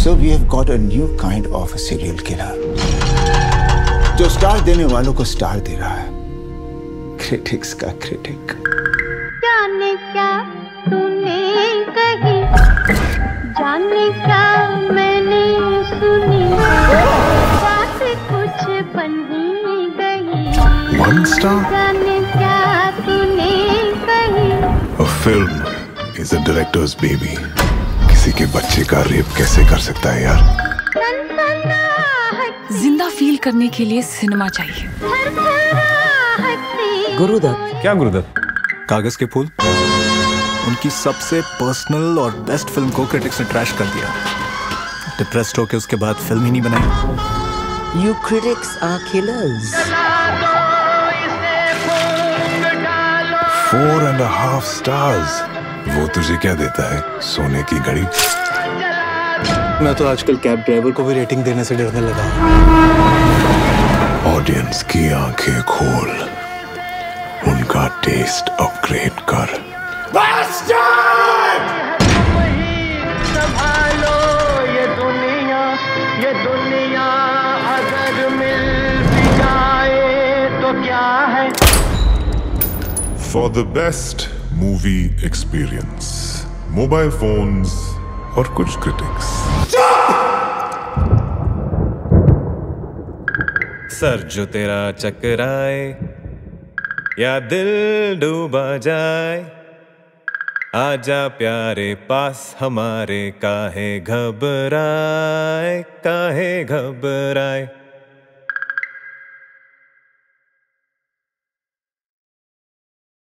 So we have got a new kind of a serial killer जो star देने वालों को स्टार दे रहा है, क्रिटिक्स का क्रिटिक। जाने क्या तूने कही, जाने क्या मैंने सुनी, बात कुछ बन ही गई। One star? जाने क्या तूने कही। A film is a director's baby. किसी के बच्चे का रेप कैसे कर सकता है यार? जिंदा फील करने के लिए सिनेमा चाहिए। गुरुदत्त। क्या गुरुदत्त? कागज के फूल। उनकी सबसे पर्सनल और बेस्ट फिल्म को क्रिटिक्स ने ट्रैश कर दिया। डिप्रेस्ड होके उसके बाद फिल्म ही नहीं बनाई। You critics are killers. 4.5 stars. वो तुझे क्या देता है? सोने की घड़ी? मैं तो आजकल कैब ड्राइवर को भी रेटिंग देने से डरने लगा। ऑडियंस की आंखें खोल, उनका टेस्ट अपग्रेड कर। संभालो ये दुनिया अगर मिल भी जाए तो क्या है। For the best movie experience, mobile phones और कुछ क्रिटिक्स। सर जो तेरा चकराए या दिल डूबा जाए, आजा प्यारे पास हमारे, काहे घबराए काहे घबराए।